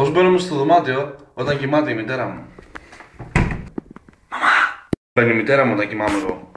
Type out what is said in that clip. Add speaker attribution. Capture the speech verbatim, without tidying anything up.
Speaker 1: Πώς μπαίνουμε στο δωμάτιο όταν κοιμάται η μητέρα μου? Μαμά! Μπαίνει η μητέρα μου όταν κοιμάμαι εγώ.